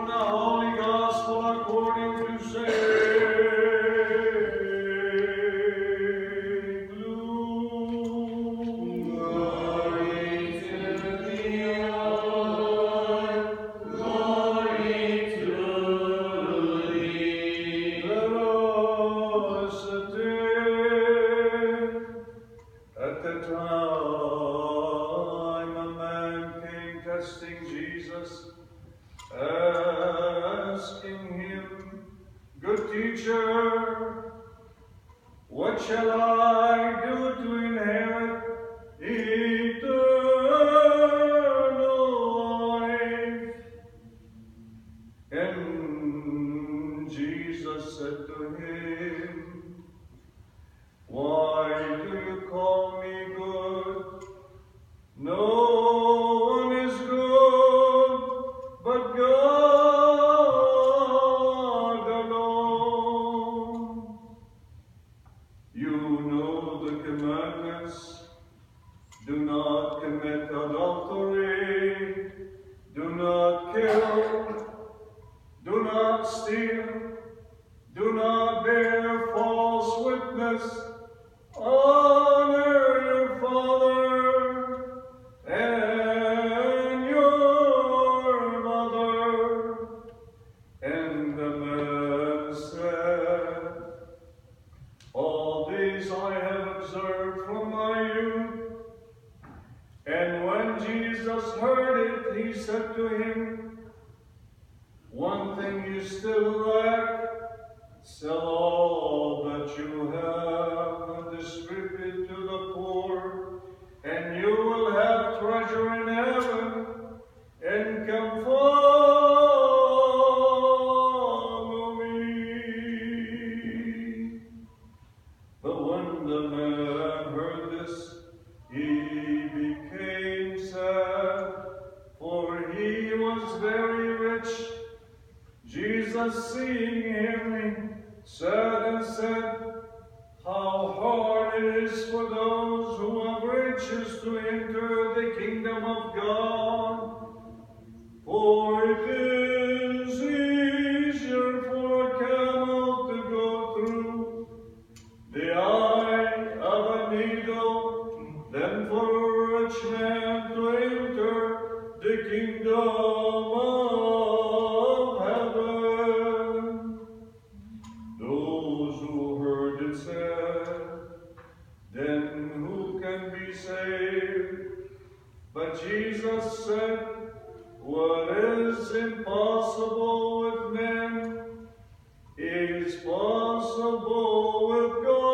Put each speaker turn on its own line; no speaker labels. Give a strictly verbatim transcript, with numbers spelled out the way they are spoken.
from the Holy Gospel according to Saint Luke.
Glory to thee, O Lord. Glory to thee.
Let us attend. At the time a man came testing Jesus, asking him, "Good teacher, what shall I do to inherit eternal life?" And Jesus said to him, "Why do you call me good? No one is good but God alone. You know the commandments. Do not commit adultery. Do not kill. Do not steal. Do not bear false witness. Honor your father and your mother." And the man said, "All these I have observed from my youth." And when Jesus heard it, he said to him, "One thing you still lack. Sell all that you have and distribute to the poor, and you will have treasure in heaven, and come follow me." But when the man heard this, he became sad, for he was very rich. Jesus, seeing him, said and said, "How hard it is for those who have riches to enter the kingdom of God. For it is easier for a camel to go through the eye of a needle than for a rich man to enter the kingdom of heaven." Those who heard it said, "Then who can be saved?" But Jesus said, "What is impossible with men is possible with God."